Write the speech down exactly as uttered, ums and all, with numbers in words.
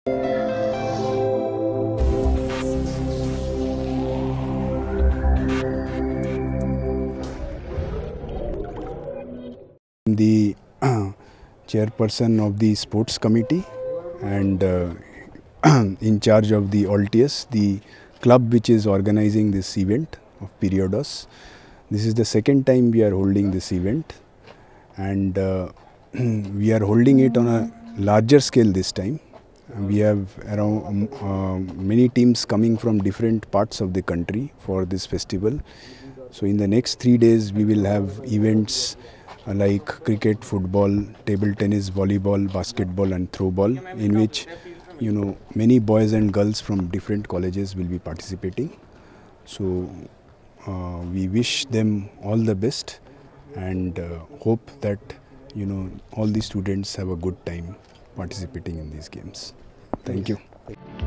The uh, chairperson of the sports committee and uh, in charge of the Altius, the club which is organizing this event of Periodos. This is the second time we are holding this event, and uh, we are holding it on a larger scale this time. We have around um, uh, many teams coming from different parts of the country for this festival. So in the next three days we will have events uh, like cricket, football, table tennis, volleyball, basketball and throwball, in which you know many boys and girls from different colleges will be participating. So uh, we wish them all the best and uh, hope that you know all the students have a good time participating in these games. Thank you.